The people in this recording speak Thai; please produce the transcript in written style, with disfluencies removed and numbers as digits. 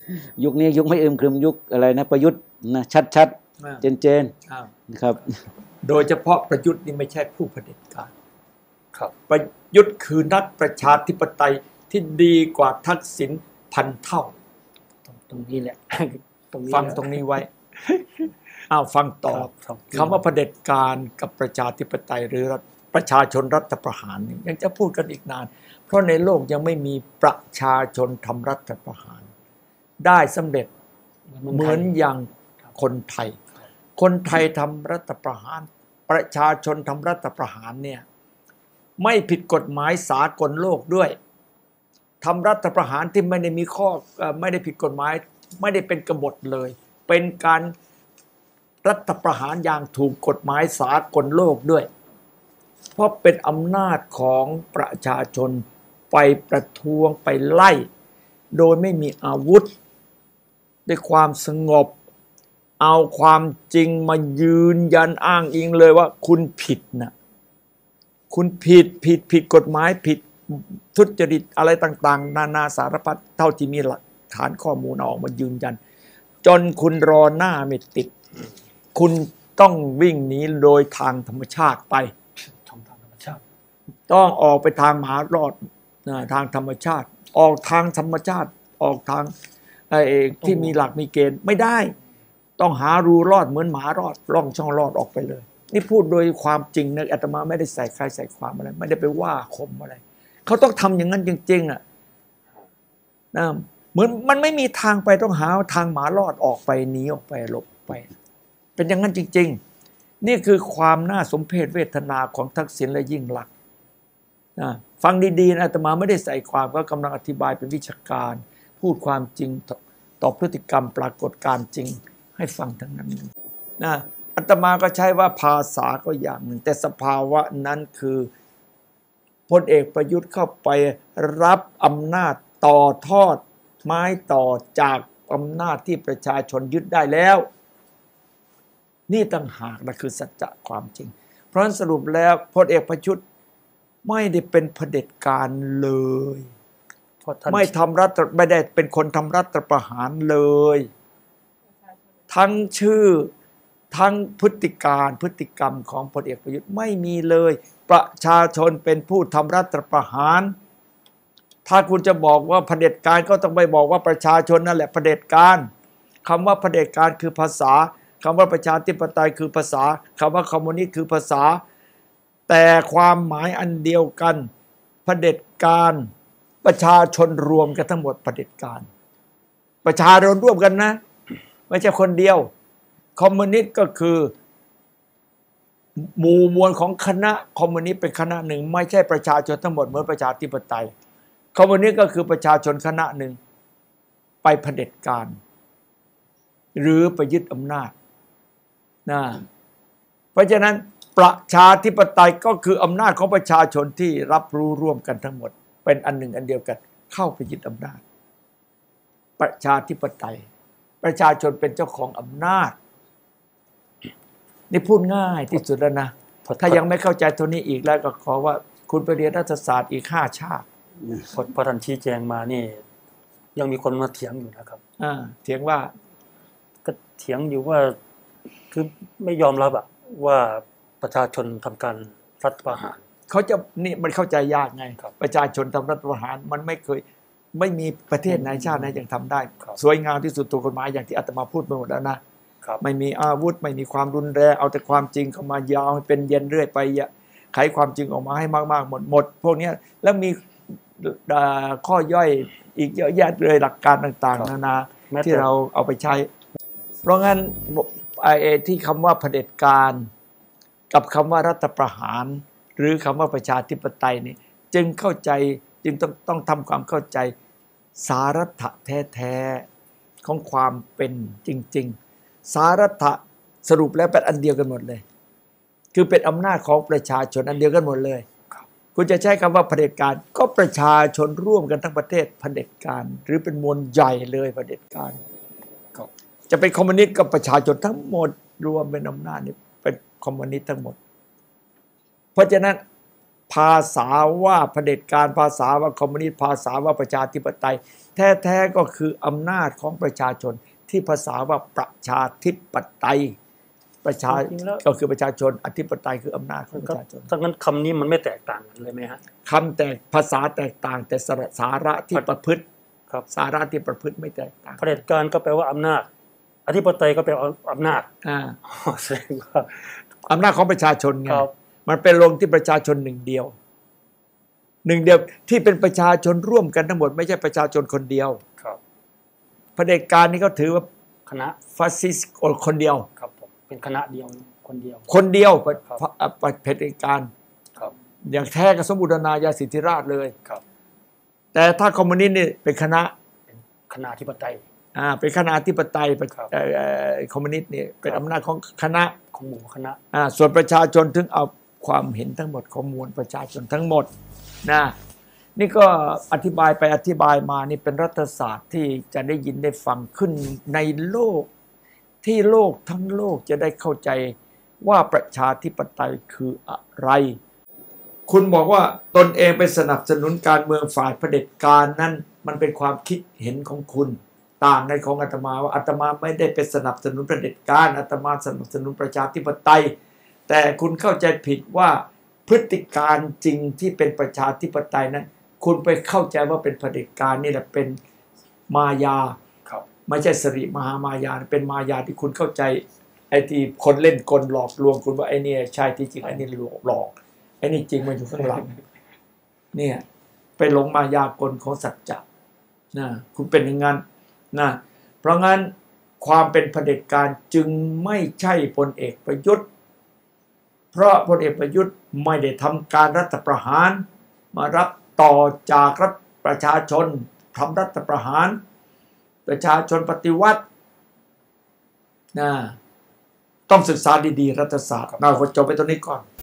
ยุคนี้ยุคไม่อึมครึมยุคอะไรนะประยุทธ์นะชัดๆเจนๆนะครับโดยเฉพาะประยุทธ์นี่ไม่ใช่ผู้เผด็จการครับประยุทธ์คือนักประชาธิปไตยที่ดีกว่าทักษิณพันเท่าตรงนี้แหละฟังตรงนี้ไว้ฟังต่อคำว่าเผด็จการกับประชาธิปไตยหรือประชาชนรัฐประหารนี่ยังจะพูดกันอีกนานเพราะในโลกยังไม่มีประชาชนทำรัฐประหารได้สำเร็จเหมือนอย่างคนไทยทำรัฐประหารประชาชนทำรัฐประหารเนี่ยไม่ผิดกฎหมายสากลโลกด้วยทำรัฐประหารที่ไม่ได้มีข้อไม่ได้ผิดกฎหมายไม่ได้เป็นกบฏเลยเป็นการรัฐประหารอย่างถูกกฎหมายสากลโลกด้วยเพราะเป็นอำนาจของประชาชนไปประท้วงไปไล่โดยไม่มีอาวุธด้วยความสงบเอาความจริงมายืนยันอ้างอิงเลยว่าคุณผิดนะคุณผิดกฎหมายผิดทุจริตอะไรต่างๆนานาสารพัดเท่าที่มีหลักฐานข้อมูลออกมายืนยันจนคุณรอหน้าไม่ติดคุณต้องวิ่งหนีโดยทางธรรมชาติไปต้องออกไปทางมหารอดทางธรรมชาติออกทางธรรมชาติออกทางที่มีหลักมีเกณฑ์ไม่ได้ต้องหารูรอดเหมือนหมารอดร่องช่องรอดออกไปเลยนี่พูดโดยความจริงนะอาตมาไม่ได้ใส่ใครใส่ความอะไรไม่ได้ไปว่าคมอะไรเขาต้องทำอย่างนั้นจริงๆอ่ะนะเหมือนมันไม่มีทางไปต้องหาทางหมารอดออกไปหนีออกไปหลบไปเป็นอย่างนั้นจริงๆนี่คือความน่าสมเพชเวทนาของทักษิณและยิ่งลักษณ์ฟังดีๆนะอาตมาไม่ได้ใส่ความก็กำลังอธิบายเป็นวิชาการพูดความจริงต่อพฤติกรรมปรากฏการจริงให้ฟังทั้งนั้นนะอาตมาก็ใช้ว่าภาษาก็อย่างหนึ่งแต่สภาวะนั้นคือพลเอกประยุทธ์เข้าไปรับอำนาจต่อทอดไม้ต่อจากอำนาจที่ประชาชนยึดได้แล้วนี่ต่างหากนะคือสัจจะความจริงเพราะฉะนั้นสรุปแล้วพลเอกประยุทธ์ไม่ได้เป็นเผด็จการเลยไม่ทำรัฐไม่ได้เป็นคนทำรัฐประหารเลยทั้งชื่อทั้งพฤติการพฤติกรรมของพลเอกประยุทธ์ไม่มีเลยประชาชนเป็นผู้ทำรัฐประหารถ้าคุณจะบอกว่าเผด็จการก็ต้องไปบอกว่าประชาชนนั่นแหละเผด็จการคำว่าเผด็จการคือภาษาคำว่าประชาธิปไตยคือภาษาคำว่าคอมมิวนิสต์คือภาษาแต่ความหมายอันเดียวกันเผด็จการประชาชนรวมกันทั้งหมดเผด็จการประชาชนร่วมกันนะไม่ใช่คนเดียวคอมมิวนิสต์ก็คือหมู่มวลของคณะคอมมิวนิสต์เป็นคณะหนึ่งไม่ใช่ประชาชนทั้งหมดเหมือนประชาธิปไตยคอมมิวนิสต์ก็คือประชาชนคณะหนึ่งไปเผด็จการหรือไปยึดอำนาจนะเพราะฉะนั้นประชาธิปไตยก็คืออำนาจของประชาชนที่รับรู้ร่วมกันทั้งหมดเป็นอันหนึ่งอันเดียวกันเข้าไปยึดอำนาจประชาธิปไตยประชาชนเป็นเจ้าของอำนาจนี่พูดง่ายที่สุดแล้วนะถ้ายังไม่เข้าใจตัวนี้อีกแล้วก็ขอว่าคุณไปเรียนรัฐศาสตร์อีก5 ชาติพอท่านชี้แจงมานี่ยังมีคนมาเถียงอยู่นะครับเถียงว่าก็เถียงอยู่ว่าคือไม่ยอมรับว่าประชาชนทำการรัฐประหารเขาจะนี่มันเข้าใจยากไงประชาชนทำรัฐประหารมันไม่เคยไม่มีประเทศไหนชาติไหนยังทำได้สวยงามที่สุดถูกกฎหมายอย่างที่อาตมาพูดไปหมดแล้วนะไม่มีอาวุธไม่มีความรุนแรงเอาแต่ความจริงเข้ามายาวให้เป็นเย็นเรื่อยไปไขความจริงออกมาให้มากๆหมดพวกนี้แล้วมีข้อย่อยอีกเยอะแยะเลยหลักการต่างๆนานาที่เราเอาไปใช้เพราะงั้นที่คำว่าเผด็จการกับคำว่ารัฐประหารหรือคำว่าประชาธิปไตยนี่จึงเข้าใจจึงต้องทำความเข้าใจสารัตถะแท้ๆของความเป็นจริงๆสารัตถะสรุปแล้วเป็นอันเดียวกันหมดเลยคือเป็นอำนาจของประชาชนอันเดียวกันหมดเลยคุณจะใช้คำว่าเผด็จการก็ประชาชนร่วมกันทั้งประเทศเผด็จการหรือเป็นมวลใหญ่เลยเผด็จการจะเป็นคอมมิวนิสต์กับประชาชนทั้งหมดรวมเป็นอำนาจนี่เป็นคอมมิวนิสต์ทั้งหมดเพราะฉะนั้นภาษาว่าเผด็จการภาษาว่าคอมมิวนิสต์ภาษาว่าประชาธิปไตยแท้ๆก็คืออำนาจของประชาชนที่ภาษาว่าประชาธิปไตยประชาก็คือประชาชนอธิปไตยคืออำนาจของประชาชนถ้างั้นคำนี้มันไม่แตกต่างกันเลยไหมฮะคำภาษาแตกต่างแต่สาระที่ประพฤติครับสาระที่ประพฤติไม่แตกต่างเผด็จการก็แปลว่าอำนาจอธิปไตยก็แปลว่าอำนาจแสดงว่าอำนาจของประชาชนไงครับมันเป็นลงที่ประชาชนหนึ่งเดียวที่เป็นประชาชนร่วมกันทั้งหมดไม่ใช่ประชาชนคนเดียวครับเผด็จการนี่เขาถือว่าคณะฟาสซิสต์คนเดียวครับผมเป็นคณะเดียวคนเดียวเผด็จการครับอย่างแท้กับสมบูรณาญาสิทธิราชเลยครับแต่ถ้าคอมมิวนิสต์นี่เป็นคณะคณะธิปไตยเป็นคณะธิปไตยคอมมิวนิสต์นี่เป็นอำนาจของคณะของหมู่คณะส่วนประชาชนถึงเอาความเห็นทั้งหมดของมวลประชาชนทั้งหมดนะนี่ก็อธิบายไปอธิบายมานี่เป็นรัฐศาสตร์ที่จะได้ยินได้ฟังขึ้นในโลกที่โลกทั้งโลกจะได้เข้าใจว่าประชาธิปไตยคืออะไรคุณบอกว่าตนเองไปสนับสนุนการเมืองฝ่ายเผด็จการนั้นมันเป็นความคิดเห็นของคุณต่างในของอาตมาว่าอาตมาไม่ได้ไปสนับสนุนเผด็จการอาตมาสนับสนุนประชาธิปไตยแต่คุณเข้าใจผิดว่าพฤติการจริงที่เป็นประชาธิปไตยนั้นคุณไปเข้าใจว่าเป็นเผด็จการนี่แหละเป็นมายาไม่ใช่สริมหามายาเป็นมายาที่คุณเข้าใจไอ้ที่คนเล่นกลหลอกลวงคุณว่าไอ้นี่ใช่ที่จริงไอ้นี่หลอกไอ้นี่จริงมันอยู่ข้างหลังเนี่ยไปหลงมายากลของสัจจะนะคุณเป็นอย่างนั้นนะเพราะงั้นความเป็นเผด็จการจึงไม่ใช่พลเอกประยุทธ์เพราะพลเอกประยุทธ์ไม่ได้ทำการรัฐประหารมารับต่อจากรัฐประชาชนทำรัฐประหารประชาชนปฏิวัตินะต้องศึกษาดีๆรัฐศาสตร์เราจบไปตรงนี้ก่อน